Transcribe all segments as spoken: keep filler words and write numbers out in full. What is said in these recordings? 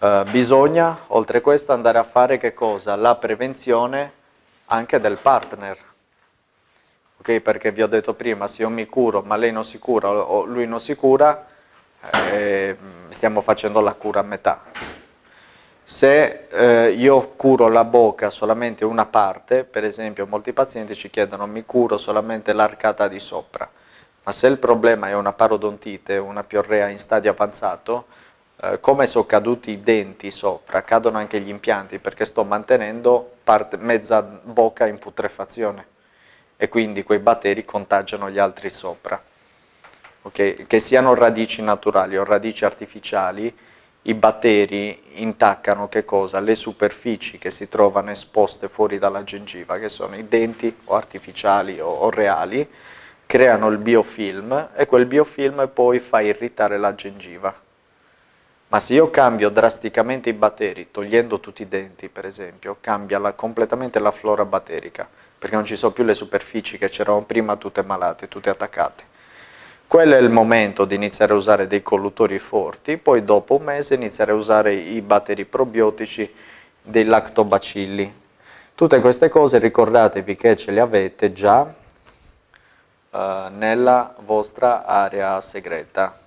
Uh, bisogna, oltre a questo, andare a fare che cosa? La prevenzione anche del partner. Ok? Perché vi ho detto prima, se io mi curo ma lei non si cura o lui non si cura, eh, stiamo facendo la cura a metà. Se eh, io curo la bocca solamente una parte, per esempio molti pazienti ci chiedono mi curo solamente l'arcata di sopra, ma se il problema è una parodontite, una piorrea in stadio avanzato, eh, come sono caduti i denti sopra, cadono anche gli impianti perché sto mantenendo parte, mezza bocca in putrefazione e quindi quei batteri contagiano gli altri sopra. Okay? Che siano radici naturali o radici artificiali, i batteri intaccano che cosa? Le superfici che si trovano esposte fuori dalla gengiva, che sono i denti o artificiali o, o reali, creano il biofilm e quel biofilm poi fa irritare la gengiva. Ma se io cambio drasticamente i batteri, togliendo tutti i denti per esempio, cambia la, completamente la flora batterica, perché non ci sono più le superfici che c'erano prima tutte malate, tutte attaccate. Quello è il momento di iniziare a usare dei colluttori forti, poi dopo un mese iniziare a usare i batteri probiotici dei lactobacilli. Tutte queste cose ricordatevi che ce le avete già eh, nella vostra area segreta,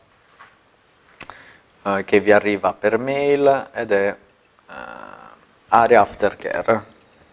eh, che vi arriva per mail ed è eh, area aftercare.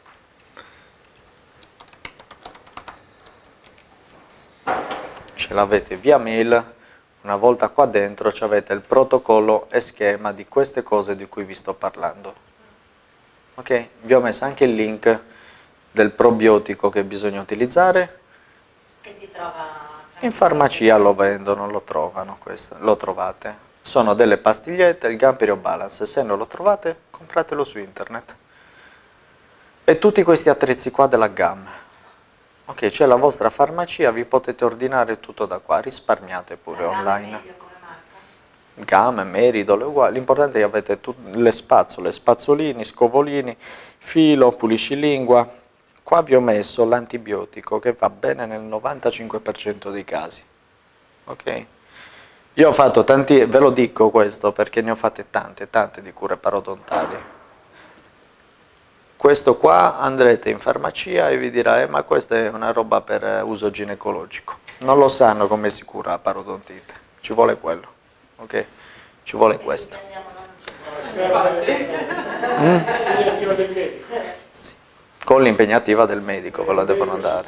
Ce l'avete via mail, una volta qua dentro avete il protocollo e schema di queste cose di cui vi sto parlando. Ok? Vi ho messo anche il link del probiotico che bisogna utilizzare. Che si trova in farmacia, lo vendono, lo trovano, questo, lo trovate. Sono delle pastigliette, il Gamperio Balance, se non lo trovate compratelo su internet. E tutti questi attrezzi qua della G A M. Ok, c'è la vostra farmacia, vi potete ordinare tutto da qua, risparmiate pure la online. meglio come marca? G A M, Meridol, è uguale, l'importante è che avete le spazzole, spazzolini, scovolini, filo, puliscilingua. Qua vi ho messo l'antibiotico che va bene nel novantacinque per cento dei casi. Ok? Io ho fatto tanti, ve lo dico questo perché ne ho fatte tante, tante di cure parodontali. Questo qua andrete in farmacia e vi dirà, eh, ma questa è una roba per uso ginecologico. Non lo sanno come si cura la parodontite, ci vuole quello, ok? Ci vuole questo. Mm? Sì. Con l'impegnativa del medico, ve la devono andare.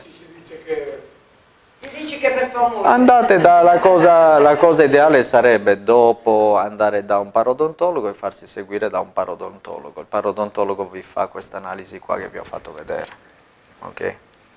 Ti dici che per tua moglie. Andate da, la cosa, la cosa ideale sarebbe dopo andare da un parodontologo e farsi seguire da un parodontologo. Il parodontologo vi fa questa analisi qua che vi ho fatto vedere. Ok?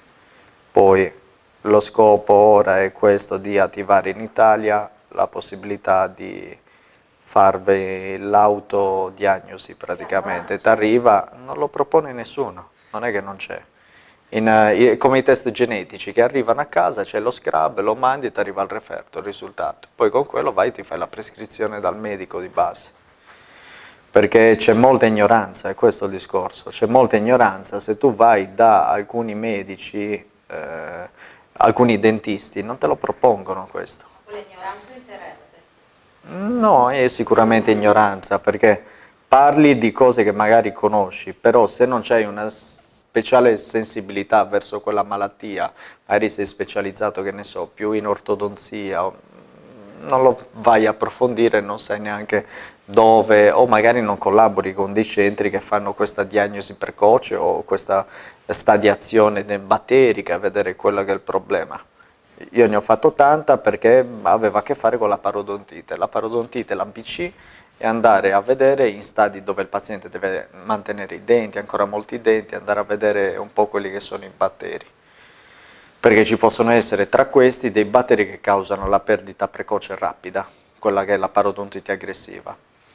Poi lo scopo ora è questo di attivare in Italia la possibilità di farvi l'autodiagnosi praticamente. T'arriva, non lo propone nessuno, non è che non c'è. In, uh, come i test genetici che arrivano a casa, c'è lo scrub, lo mandi e ti arriva il referto, il risultato. Poi con quello vai e ti fai la prescrizione dal medico di base. Perché c'è molta ignoranza, è questo il discorso, c'è molta ignoranza. Se tu vai da alcuni medici, eh, alcuni dentisti, non te lo propongono questo. L'ignoranza o interesse? No, è sicuramente ignoranza, perché parli di cose che magari conosci, però se non c'hai una speciale sensibilità verso quella malattia, magari sei specializzato, che ne so, più in ortodonzia, non lo vai a approfondire, non sai neanche dove, o magari non collabori con dei centri che fanno questa diagnosi precoce o questa stadiazione batterica, a vedere quello che è il problema. Io ne ho fatto tanta perché aveva a che fare con la parodontite. La parodontite, la B C, e andare a vedere in stadi dove il paziente deve mantenere i denti, ancora molti denti, andare a vedere un po' quelli che sono i batteri. Perché ci possono essere tra questi dei batteri che causano la perdita precoce rapida, quella che è la parodontite aggressiva.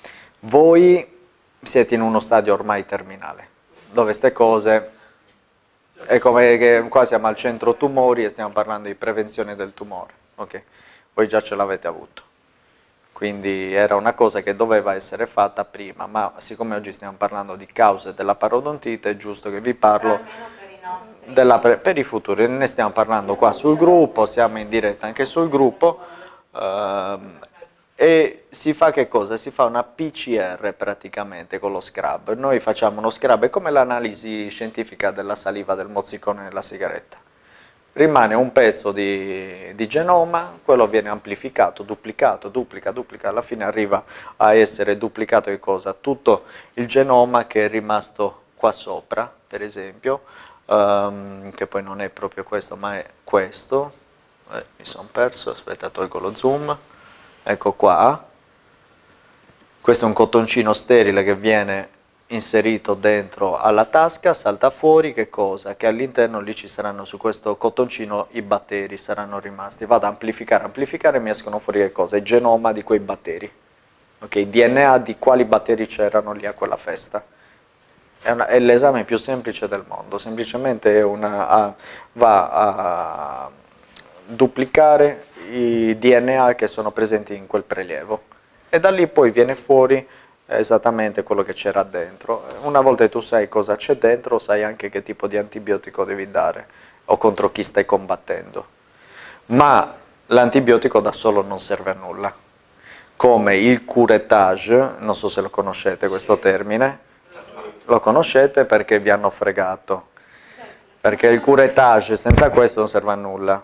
Voi siete in uno stadio ormai terminale, dove queste cose, è come che qua siamo al centro tumori e stiamo parlando di prevenzione del tumore, ok? Voi già ce l'avete avuto. Quindi era una cosa che doveva essere fatta prima, ma siccome oggi stiamo parlando di cause della parodontite, è giusto che vi parlo Per i nostri. della, per i futuri. Ne stiamo parlando qua sul gruppo, siamo in diretta anche sul gruppo, ehm, e si fa che cosa? Si fa una P C R praticamente con lo scrub. Noi facciamo uno scrub, è come l'analisi scientifica della saliva, del mozzicone nella sigaretta. Rimane un pezzo di, di genoma, quello viene amplificato, duplicato, duplica, duplica, alla fine arriva a essere duplicato che cosa? Tutto il genoma che è rimasto qua sopra, per esempio, um, che poi non è proprio questo, ma è questo. Eh, mi sono perso, aspetta, tolgo lo zoom. Ecco qua, questo è un cottoncino sterile che viene inserito dentro alla tasca, salta fuori, che cosa? Che all'interno lì ci saranno, su questo cottoncino, i batteri saranno rimasti. Vado ad amplificare, amplificare e mi escono fuori che cosa? Il genoma di quei batteri, ok? Il D N A di quali batteri c'erano lì a quella festa. È, è l'esame più semplice del mondo, semplicemente è una, a, va a duplicare i D N A che sono presenti in quel prelievo e da lì poi viene fuori esattamente quello che c'era dentro. Una volta che tu sai cosa c'è dentro, sai anche che tipo di antibiotico devi dare o contro chi stai combattendo. Ma l'antibiotico da solo non serve a nulla, come il curettage, non so se lo conoscete questo termine, lo conoscete perché vi hanno fregato, perché il curettage senza questo non serve a nulla.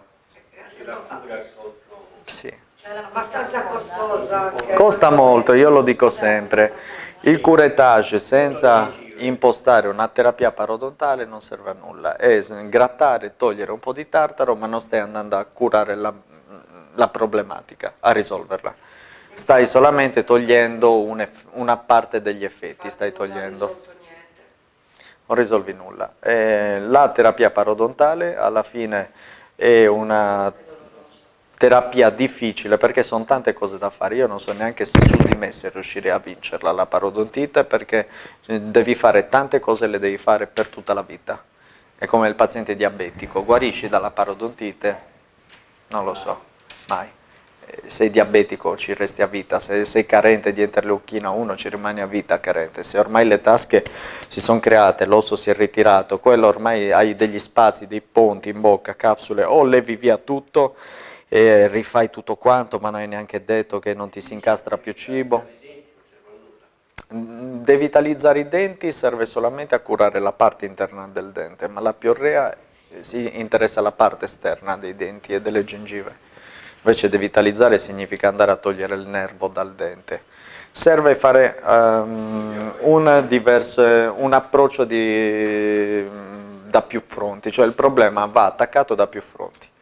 Sì. È abbastanza costosa. Costa molto, io lo dico sempre. Il curettage senza impostare una terapia parodontale non serve a nulla. È grattare, togliere un po' di tartaro, ma non stai andando a curare la, la problematica, a risolverla. Stai solamente togliendo un una parte degli effetti, stai togliendo. Non risolvi nulla. Eh, la terapia parodontale alla fine è una terapia difficile perché sono tante cose da fare. Io non so neanche se su di me se riuscirei a vincerla la parodontite, perché devi fare tante cose e le devi fare per tutta la vita. È come il paziente diabetico, guarisci dalla parodontite? Non lo so, mai. Sei diabetico ci resti a vita, se sei carente di interleuchina uno ci rimani a vita carente, se ormai le tasche si sono create, l'osso si è ritirato, quello ormai hai degli spazi, dei ponti in bocca, capsule, o levi via tutto e rifai tutto quanto, ma non hai neanche detto che non ti si incastra più cibo. Devitalizzare i denti serve solamente a curare la parte interna del dente, ma la piorrea si interessa la parte esterna dei denti e delle gengive. Invece devitalizzare significa andare a togliere il nervo dal dente. Serve fare um, un, diverso, un approccio di, da più fronti, cioè il problema va attaccato da più fronti.